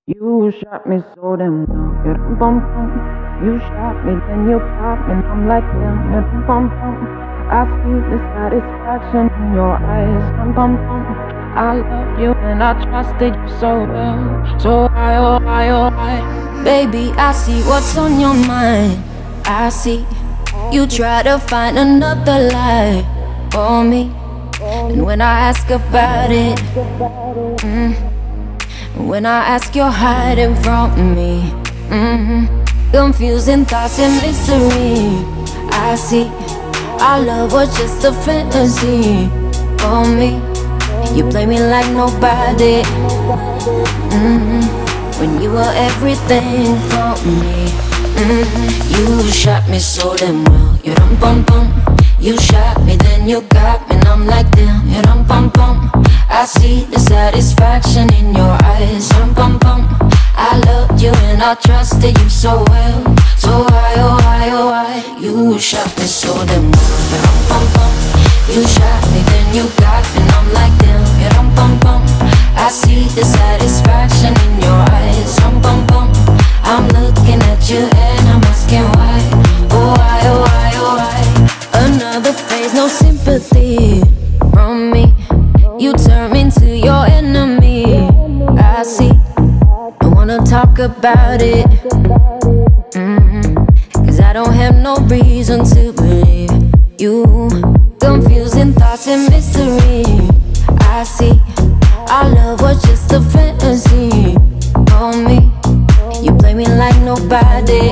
You shot me so damn well. Yeah, bum bum. You shot me, then you popped, and I'm like damn. Yeah, bum bum. I see the satisfaction in your eyes. Bum bum bum. I love you and I trusted you so well. So I, oh I, oh I. Baby, I see what's on your mind. I see you try to find another lie for me. And when I ask about it, when I ask, you're hiding from me. Confusing thoughts and mystery. I see our love was just a fantasy for me. You play me like nobody. When you were everything for me. You shot me so damn well. You dum bum bum. You shot me, then you got me, and I'm like damn. You dum bum bum. I see the satisfaction in your eyes. Dum bum bum. I loved you and I trusted you so well. So why, oh why, oh why? You shot me so damn well. You dum bum bum. You shot me, then you got me, and I'm like damn. You dum bum bum. I see the satisfaction in your eyes. Dum bum bum. I'm looking at you and I'm asking why. Oh why, oh why, oh why? Another phase, no sympathy from me. You turn me into your enemy. I see, I wanna talk about it. Cause I don't have no reason to believe you. Confusing thoughts and mystery. I see, our love was just a fantasy for me. You play me like nobody.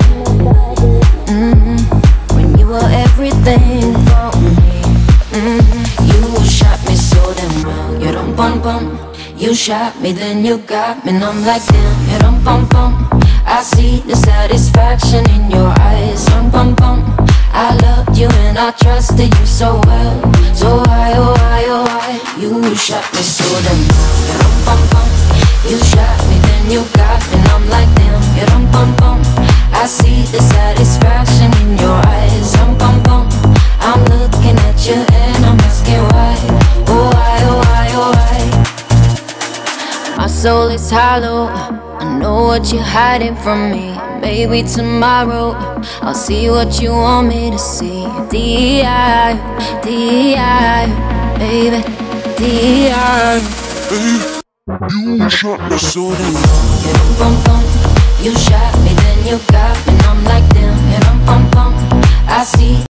When you were everything for me. You shot me so damn well. You dum bum bum. You shot me, then you got me, and I'm like damn. You dum bum bum. I see the satisfaction in your eyes. Dum bum bum. I loved you and I trusted you so well. So why, oh why, oh why? You shot me so damn well. You dum bum bum. You shot me, then you got me, and I'm like damn. You dum bum bum. I see the satisfaction in your eyes. Dum bum bum. I'm looking at you and I'm asking why. Oh why, oh why, oh why? My soul is hollow. I know what you're hiding from me. Maybe tomorrow I'll see what you want me to see. D.I., D.I., baby, D.I. You shot me so damn well. You dum bum bum. You shot me, then you got me, and I'm like damn. You dum bum bum. I see